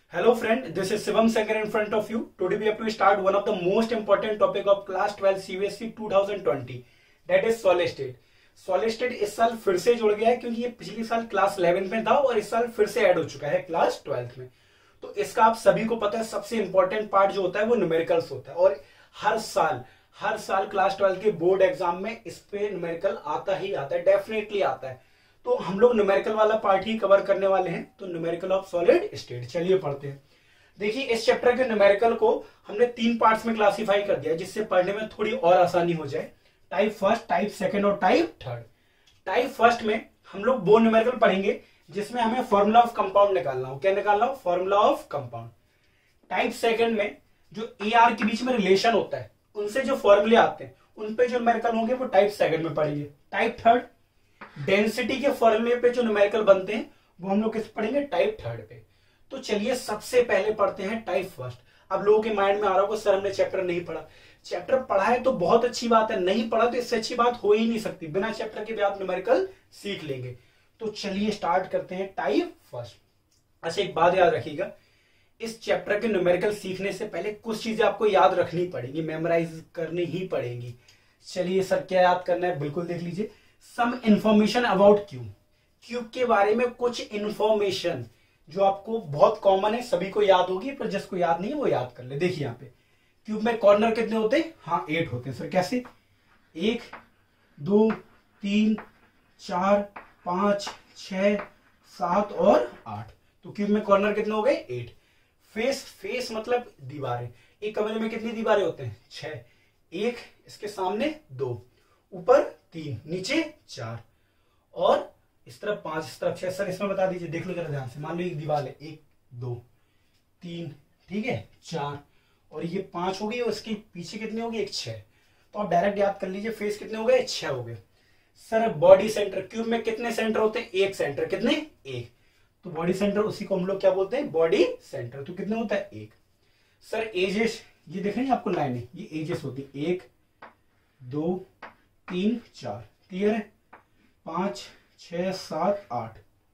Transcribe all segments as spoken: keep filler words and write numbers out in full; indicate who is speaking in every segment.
Speaker 1: Hello friend, this is Shivam Sagar in front of you. Today we have to start one of the most important topic of class twelve C B S E twenty twenty, that is solid state. Solid state इस साल फिर से जुड़ गया है क्योंकि ये पिछले साल क्लास इलेवेंथ में था और इस साल फिर से ऐड हो चुका है क्लास ट्वेल्थ में। तो इसका आप सभी को पता है सबसे इंपॉर्टेंट पार्ट जो होता है वो न्यूमेरिकल्स होता है और हर साल हर साल क्लास ट्वेल्थ के बोर्ड एग्जाम में इस पे न्यूमेरिकल आता ही आता है, डेफिनेटली आता है। तो हम लोग न्यूमेरिकल वाला पार्ट ही कवर करने वाले हैं। तो न्यूमेरिकल ऑफ सॉलिड स्टेट, चलिए पढ़ते हैं। देखिए इस चैप्टर के न्यूमेरिकल को हमने तीन पार्ट्स में क्लासिफाई कर दिया जिससे पढ़ने में थोड़ी और आसानी हो जाए। टाइप फर्स्ट, टाइप सेकंड और टाइप थर्ड। टाइप फर्स्ट में हम लोग वो न्यूमेरिकल पढ़ेंगे जिसमें हमें फॉर्मूला ऑफ कंपाउंड निकालना हो। क्या निकालना हो? Formula of compound. Type second में जो ए आर के बीच में रिलेशन होता है उनसे जो फॉर्मूले आते हैं उन पे जो न्यूमेरिकल होंगे वो टाइप सेकंड में पढ़ेंगे। टाइप थर्ड, डेंसिटी के फॉर्मूले पे जो न्यूमेरिकल बनते हैं वो हम लोग किस पढ़ेंगे? टाइप थर्ड पे। तो चलिए सबसे पहले पढ़ते हैं टाइप फर्स्ट। अब लोगों के माइंड में आ रहा होगा सर हमने चैप्टर नहीं पढ़ा। चैप्टर पढ़ा है तो बहुत अच्छी बात है, नहीं पढ़ा तो इससे अच्छी बात हो ही नहीं सकती। बिना चैप्टर के भी आप न्यूमेरिकल सीख लेंगे। तो चलिए स्टार्ट करते हैं टाइप फर्स्ट। अच्छा एक बात याद रखिएगा, इस चैप्टर के न्यूमेरिकल सीखने से पहले कुछ चीजें आपको याद रखनी पड़ेगी, मेमोराइज करनी ही पड़ेगी। चलिए सर क्या याद करना है? बिल्कुल देख लीजिए। Some information about cube. Cube के बारे में कुछ इंफॉर्मेशन जो आपको बहुत कॉमन है, सभी को याद होगी, पर जिसको याद नहीं है वो याद कर ले। देखिए यहाँ पे क्यूब में कॉर्नर कितने होते हैं? हाँ एट होते हैं। सर कैसे? एक, दो, तीन, चार, पांच, छ, सात और आठ। तो क्यूब में कॉर्नर कितने हो गए? एट। फेस, फेस मतलब दीवारें। एक कमरे में कितनी दीवारें होते हैं? छह। एक, इसके सामने दो, ऊपर तीन, नीचे चार और इस तरफ पांच, इस तरफ छह। सर इसमें बता दीजिए, देख लो जरा ध्यान से। मान लो एक दीवार है, एक, दो, तीन, ठीक है, चार और ये पांच हो गई और इसके पीछे कितनी होगी? एक, छह। तो आप डायरेक्ट याद कर लीजिए, फेस कितने हो गए? छह हो गए। सर बॉडी सेंटर, क्यूब में कितने सेंटर होते हैं? एक सेंटर। कितने? एक। तो बॉडी सेंटर उसी को हम लोग क्या बोलते हैं? Body centre. तो कितने होता है? एक। सर एजेस, ये देख रहे हैं आपको लाइनें, ये एजेस होती है। एक, दो, तीन, चार। क्लियर है? पांच, छह, सात, आठ,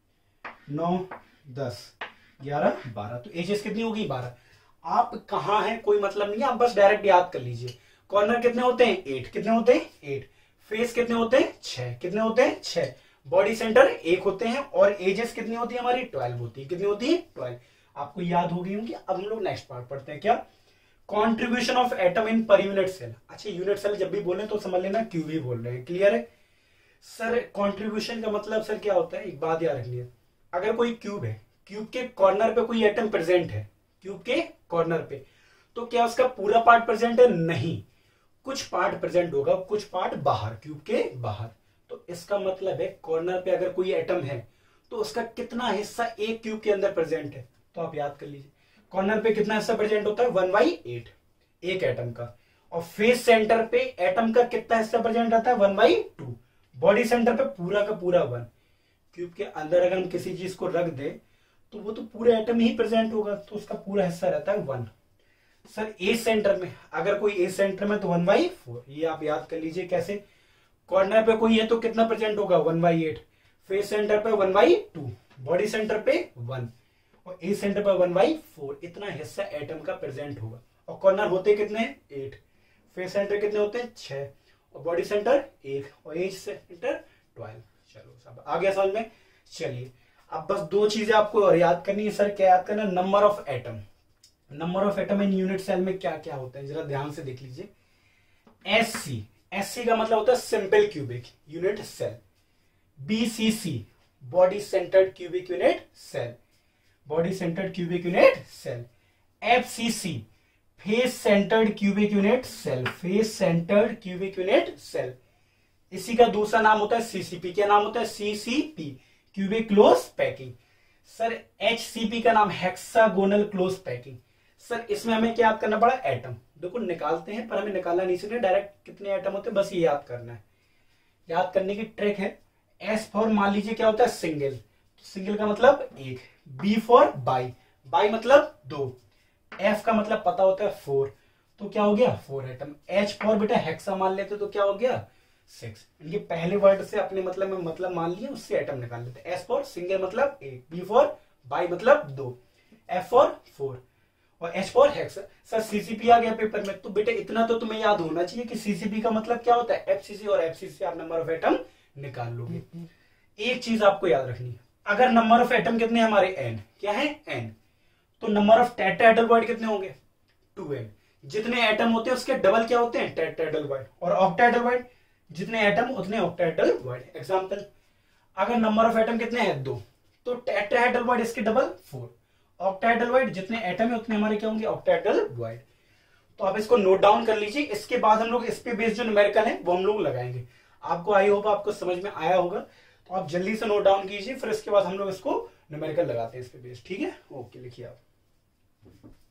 Speaker 1: नौ, दस, ग्यारह, बारह। तो एजेस कितनी होगी? बारह। आप कहां हैं कोई मतलब नहीं है, आप बस डायरेक्ट याद कर लीजिए। कॉर्नर कितने होते हैं? एट। कितने होते हैं? एट। फेस कितने होते हैं? छह। कितने होते हैं? छह। बॉडी सेंटर एक होते हैं और एजेस कितनी होती है हमारी? ट्वेल्व होती है। कितनी होती है? ट्वेल्व। आपको याद हो गई होंगी। अब हम लोग नेक्स्ट पार्ट पढ़ते हैं। क्या? Contribution of atom in per unit cell. अच्छा यूनिट सेल जब भी बोले तो समझ लेना क्यूब ही बोल रहे हैं। क्लियर है? सर कंट्रीब्यूशन का मतलब सर क्या होता है? एक बात याद रखिए, अगर कोई क्यूब है, क्यूब के कॉर्नर पे कोई एटम प्रेजेंट है, क्यूब के कॉर्नर पे, तो क्या उसका पूरा पार्ट प्रेजेंट है? नहीं, कुछ पार्ट प्रेजेंट होगा, कुछ पार्ट बाहर, क्यूब के बाहर। तो इसका मतलब है कॉर्नर पे अगर कोई एटम है तो उसका कितना हिस्सा एक क्यूब के अंदर प्रेजेंट है? तो आप याद कर लीजिए, कॉर्नर पे कितना हिस्सा प्रेजेंट होता है? वन बाई एट एक एटम का। और फेस सेंटर पे एटम का कितना हिस्सा प्रेजेंट रहता है? One by two. Body centre पे पूरा का पूरा वन। क्यूब के अंदर अगर हम किसी चीज को रख दे तो वो तो पूरा एटम ही प्रेजेंट होगा, तो उसका पूरा हिस्सा रहता है वन। सर ए सेंटर में अगर कोई ए सेंटर में तो वन बाई फोर। ये आप याद कर लीजिए। कैसे? कॉर्नर पे कोई है तो कितना प्रेजेंट होगा? One by eight. Face centre पे one by two, body centre पे वन और ए सेंटर पे वन बाई फोर। इतना हिस्सा एटम का प्रेजेंट होगा। और कॉर्नर होते कितने? एट। फेस सेंटर कितने होते हैं? छह और बॉडी सेंटर एक और एज सेंटर ट्वेल्व। चलो सब आ गया समझ में। चलिए अब बस दो चीजें आपको और याद करनी है। सर क्या याद करना? Number of atom. Number of atom in unit cell में क्या क्या होता है जरा ध्यान से देख लीजिए। एस सी, एस सी का मतलब होता है simple cubic unit cell. B C C, body centred cubic unit cell, body centred cubic unit cell. F C C, face centred cubic unit cell, face centred cubic unit cell. इसी का दूसरा नाम होता है सीसीपी। क्या नाम होता है? CCP, cubic close packing. Sir HCP का नाम हेक्सागोनल क्लोज पैकिंग। सर इसमें हमें क्या याद करना पड़ा? एटम। देखो निकालते हैं पर हमें निकालना नहीं सीखना, डायरेक्ट कितने एटम होते हैं बस ये याद करना है। याद करने की ट्रिक है। एस फॉर मान लीजिए क्या होता है? सिंगल। सिंगल का मतलब एक। बी फॉर बाई, बाई मतलब दो। एफ का मतलब पता होता है फोर, तो क्या हो गया? Four atom. एच फॉर बेटा हेक्सा मान लेते तो क्या हो गया? सिक्स। इनके पहले वर्ड से अपने मतलब में मतलब मान लिया, उससे एटम निकाल लेते हैं। एस फॉर सिंगल मतलब एक, बी फॉर बाई मतलब दो, एफ फॉर फोर और H for hex. Sir CCP आ गया पेपर में, तो बेटे इतना तो तुम्हें याद होना चाहिए कि सीसीपी का मतलब क्या होता है, एफसीसी, और एफसीसी से आप नंबर ऑफ एटम निकाल लोगे। एक चीज आपको याद रखनी है, अगर नंबर ऑफ एटम कितने हमारे एन, क्या है एन, तो नंबर ऑफ टेट्राहेड्रल कितने होंगे, टू एन। जितने एटम होते हैं उसके डबल क्या होते हैं, टेट्राहेड्रल। और ऑक्टाहेड्रल जितने एटम उतने ऑक्टाहेड्रल। एग्जांपल, अगर नंबर ऑफ एटम कितने हैं, दो, तो टेट्राहेड्रल इसके डबल फोर। ऑक्टाहेड्रल जितने एटम है उतने हमारे क्या होंगे, ऑक्टाहेड्रल। तो आप इसको नोट डाउन कर लीजिए। इसके बाद हम लोग इस पे बेस्ड जो न्यूमेरिकल है वो हम लोग लगाएंगे। आपको आई होप आपको समझ में आया होगा, तो आप जल्दी से नोट डाउन कीजिए, फिर इसके बाद हम लोग इसको न्यूमेरिकल लगाते हैं इस पे बेस्ड। ठीक है, ओके, लिखिए आप।